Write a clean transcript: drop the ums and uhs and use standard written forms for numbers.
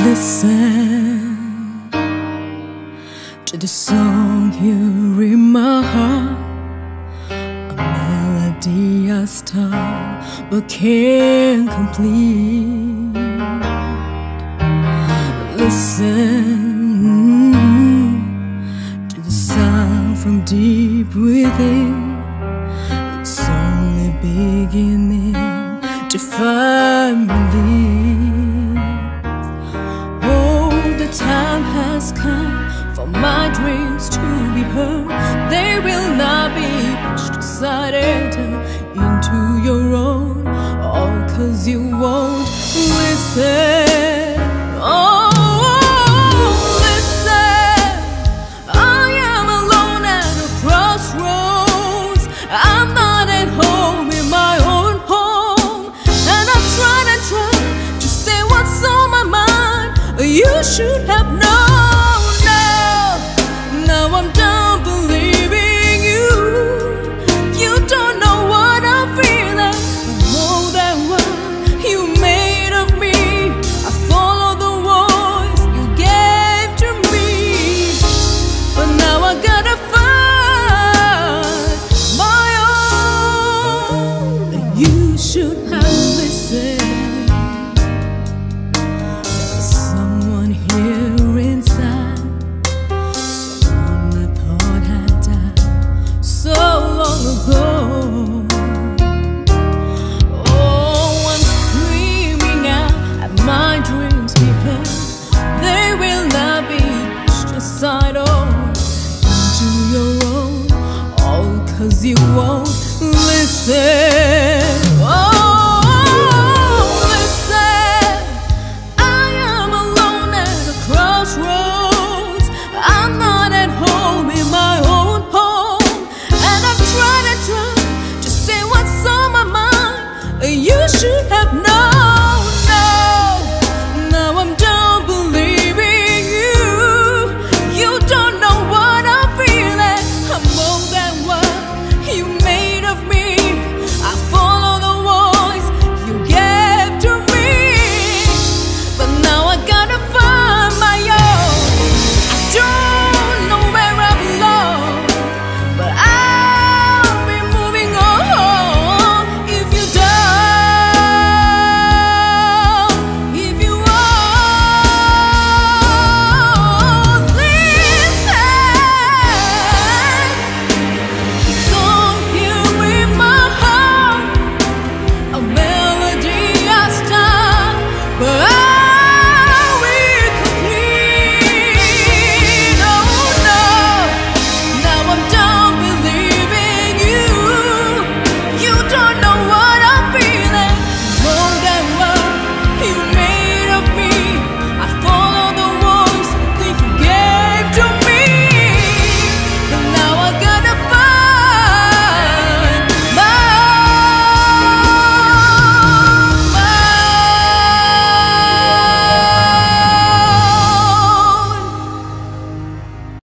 Listen to the song here in my heart, a melody I start but can't complete. Listen to the sound from deep within. It's only beginning to find relief. The time has come for my dreams to be heard. They will not be pushed aside and turned into your own, all 'cause you won't listen. Oh, listen. I am alone at a crossroads. I'm not at home in my own home, and I'm trying to say what's on my mind. You should have known.